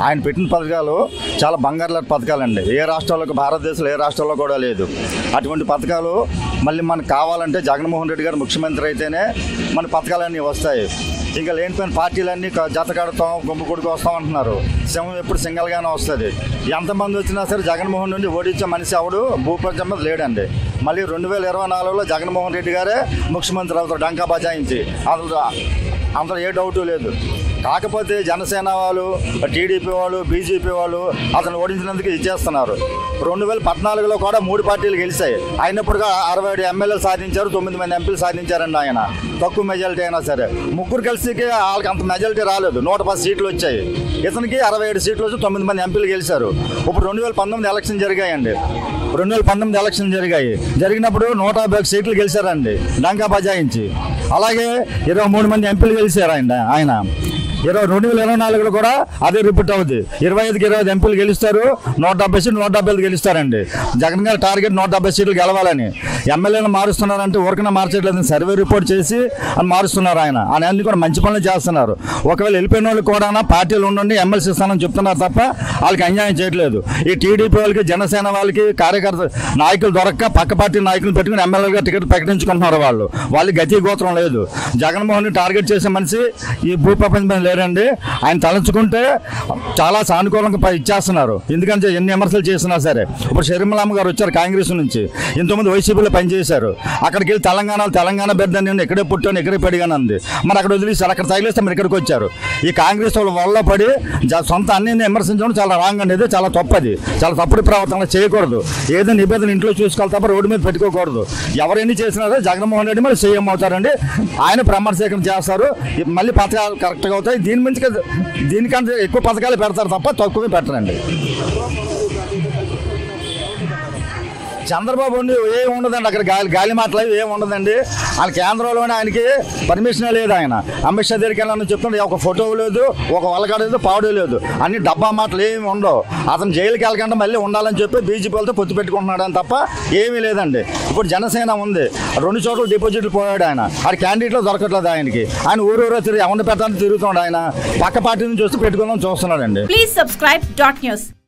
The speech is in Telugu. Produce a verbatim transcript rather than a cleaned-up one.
ఆయన పెట్టిన పథకాలు చాలా బంగారు లాంటి పథకాలండి. ఏ రాష్ట్రాలకు భారతదేశంలో ఏ రాష్ట్రంలో కూడా లేదు అటువంటి పథకాలు. మళ్ళీ మనకు కావాలంటే జగన్మోహన్ రెడ్డి గారు ముఖ్యమంత్రి అయితేనే మన పథకాలన్నీ వస్తాయి. ఇంకా లేనిపోయిన పార్టీలన్నీ జత కడతాం, గుంపు కొడుకు వస్తాం అంటున్నారు. సింహం ఎప్పుడు సింగల్గానే వస్తుంది. ఎంతమంది వచ్చినా సరే జగన్మోహన్ రెడ్డి ఓడించే మనిషి ఎవడు భూప్రపంచం మీద లేడండి. మళ్ళీ రెండు వేల ఇరవై నాలుగులో జగన్మోహన్ రెడ్డి గారే ముఖ్యమంత్రి అవుతారు డంకా బజాయించి. అందులో అందులో ఏ డౌటు లేదు. కాకపోతే జనసేన వాళ్ళు, టీడీపీ వాళ్ళు, బీజేపీ వాళ్ళు అతను ఓడించినందుకు ఇచ్చేస్తున్నారు. రెండు వేల పద్నాలుగులో కూడా మూడు పార్టీలు గెలిచాయి. అయినప్పుడుగా అరవై ఏడు ఎమ్మెల్యేలు సాధించారు, తొమ్మిది మంది ఎంపీలు సాధించారండి. ఆయన తక్కువ మెజారిటీ అయినా సరే ముగ్గురు కలిసికి వాళ్ళకి అంత మెజారిటీ రాలేదు. నూట పది సీట్లు వచ్చాయి. ఇతనికి అరవై ఏడు సీట్లు వచ్చి తొమ్మిది మంది ఎంపీలు గెలిచారు. ఇప్పుడు రెండు వేల పంతొమ్మిది ఎలక్షన్ జరిగాయండి. రెండు వేల పంతొమ్మిది ఎలక్షన్ జరిగాయి. జరిగినప్పుడు నూట యాభై సీట్లు గెలిచారండి డంకా బజాయించి. అలాగే ఇరవై మూడు మంది ఎంపీలు గెలిచారు ఆయన ఆయన ఇరవై రెండు వేల ఇరవై నాలుగులో కూడా అదే రిపీట్ అవుతుంది. ఇరవై ఐదుకి ఇరవై ఐదు ఎంపీలు గెలుస్తారు, నూట డెబ్బై సీట్లు నూట డెబ్బై ఐదు గెలుస్తారండి. జగన్ గారి టార్గెట్ నూట డెబ్బై సీట్లు గెలవాలని. ఎమ్మెల్యేలు మారుస్తున్నారంటే ఊరికన్నా మార్చట్లేదు, సర్వే రిపోర్ట్ చేసి అని మారుస్తున్నారు. ఆయన ఆయన అన్ని కూడా మంచి పనులు చేస్తున్నారు. ఒకవేళ వెళ్ళిపోయిన వాళ్ళు కూడా పార్టీలు ఉండండి ఎమ్మెల్సీ ఇస్తానని చెప్తున్నారు తప్ప వాళ్ళకి అన్యాయం చేయట్లేదు. ఈ టీడీపీ వాళ్ళకి, జనసేన వాళ్ళకి కార్యకర్త నాయకులు దొరక్క పక్క పార్టీ నాయకులు పెట్టుకుని ఎమ్మెల్యేలుగా టికెట్ ప్రకటించుకుంటున్నారు. వాళ్ళు వాళ్ళకి గతి గోత్రం లేదు. జగన్మోహన్ టార్గెట్ చేసే మనిషి ఈ భూప్రపంచం లేరండి. ఆయన తలంచుకుంటే చాలా సానుకూలంగా ఇచ్చేస్తున్నారు. ఎందుకంటే ఎన్ని విమర్శలు చేసినా సరే. ఇప్పుడు షర్మిలమ్మ గారు వచ్చారు కాంగ్రెస్ నుంచి, ఇంతకుముందు వైసీపీలో పనిచేశారు. అక్కడికి వెళ్ళి తెలంగాణ తెలంగాణ పెద్ద నేను ఇక్కడే పుట్టాను ఇక్కడే పెరిగాను అంది. మరి అక్కడ వదిలేసారు, అక్కడ తగిలేస్తే మరి ఇక్కడికి వచ్చారు. ఈ కాంగ్రెస్ వాళ్ళ వల్ల పడి సొంత అన్ని విమర్శించడం చాలా రాంగ్ అండి. ఇది చాలా తప్పది, చాలా తప్పుడు ప్రవర్తన చేయకూడదు. ఏదో నిబంధన ఇంట్లో చూసుకోవాలి తప్ప రోడ్డు మీద పెట్టుకోకూడదు. ఎవరైనా చేసినా సరే జగన్మోహన్ రెడ్డి మరి సీఎం అవుతారండి. ఆయన ప్రమాణ స్వీకారం చేస్తారు, మళ్ళీ పథకాలు కరెక్ట్గా అవుతాయి. దీని నుంచి దీనికంటే ఎక్కువ పథకాలు పెడతారు తప్ప తక్కువ పెట్టరండి. చంద్రబాబు ఉండి ఏమి ఉండదండి అక్కడ, గాలి గాలి మాటలు ఏమి ఉండదండి. ఆయన కేంద్రంలోనే ఆయనకి పర్మిషన్ లేదు. ఆయన అమిత్ షా దగ్గరికి వెళ్ళాలని చెప్తుంటే ఒక ఫోటో లేదు, ఒక వలకాడ లేదు, పావుడే లేదు, అన్ని డబ్బా మాటలు ఏమి ఉండవు. అతను జైలుకి వెళ్ళకుండా మళ్ళీ ఉండాలని చెప్పి బీజేపీ వాళ్ళతో పొత్తు పెట్టుకుంటున్నాడు అని తప్ప ఏమీ లేదండి. ఇప్పుడు జనసేన ఉంది, రెండు చోట్ల డిపాజిట్లు పోయాడు ఆయన. ఆడ క్యాండిడేట్లో దొరకట్లేదు ఆయనకి. ఆయన ఊరూరో తిరిగి ఎవరిని పెట్టాలని తిరుగుతున్నాడు. ఆయన పక్క పార్టీ నుంచి వస్తే పెట్టుకుందాం చూస్తున్నాడండి. Please subscribe dot news.